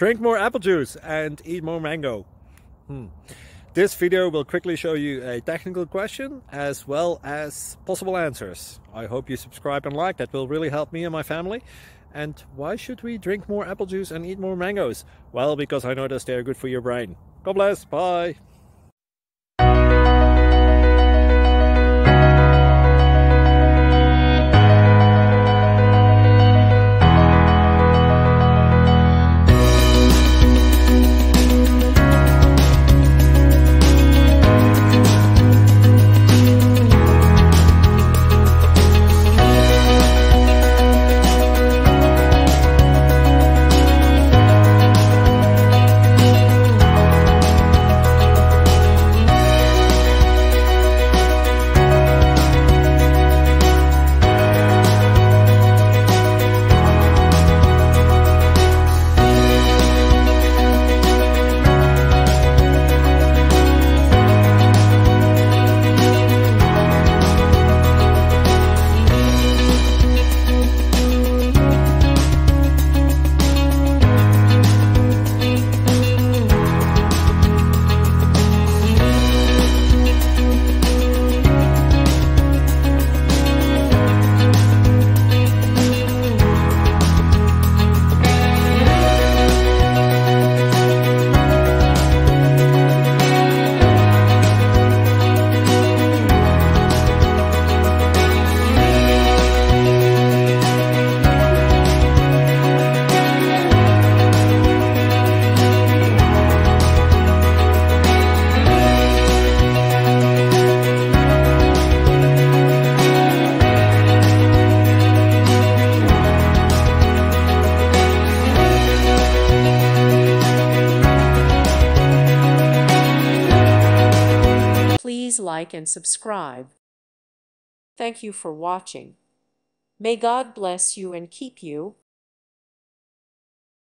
Drink more apple juice and eat more mango. This video will quickly show you a technical question as well as possible answers. I hope you subscribe and like, that will really help me and my family. And why should we drink more apple juice and eat more mangoes? Well, because I noticed they're good for your brain. God bless, bye! Please like and subscribe. Thank you for watching. May God bless you and keep you.